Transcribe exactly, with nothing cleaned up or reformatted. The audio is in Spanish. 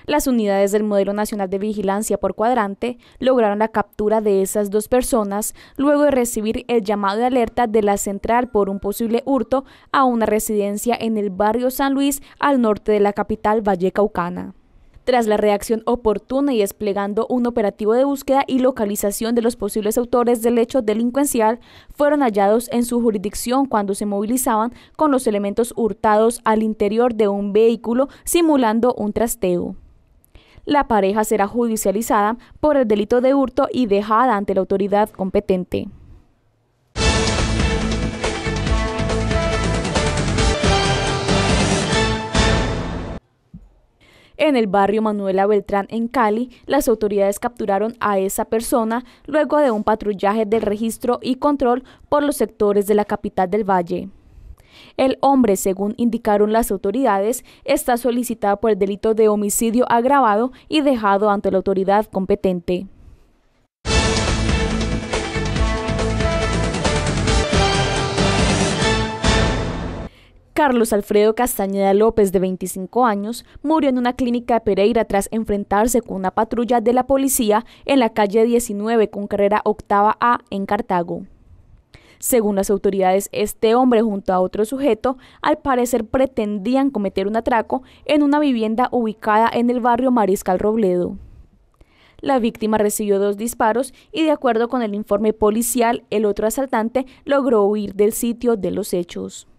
Las unidades del Modelo Nacional de Vigilancia por Cuadrante lograron la captura de esas dos personas luego de recibir el llamado de alerta de la central por un posible hurto a una residencia en el barrio San Luis, al norte de la capital vallecaucana. Tras la reacción oportuna y desplegando un operativo de búsqueda y localización de los posibles autores del hecho delincuencial, fueron hallados en su jurisdicción cuando se movilizaban con los elementos hurtados al interior de un vehículo simulando un trasteo. La pareja será judicializada por el delito de hurto y dejada ante la autoridad competente. En el barrio Manuela Beltrán, en Cali, las autoridades capturaron a esa persona luego de un patrullaje de registro y control por los sectores de la capital del Valle. El hombre, según indicaron las autoridades, está solicitado por el delito de homicidio agravado y dejado ante la autoridad competente. Carlos Alfredo Castañeda López, de veinticinco años, murió en una clínica de Pereira tras enfrentarse con una patrulla de la policía en la calle diecinueve con carrera octava A en Cartago. Según las autoridades, este hombre junto a otro sujeto al parecer pretendían cometer un atraco en una vivienda ubicada en el barrio Mariscal Robledo. La víctima recibió dos disparos y, de acuerdo con el informe policial, el otro asaltante logró huir del sitio de los hechos.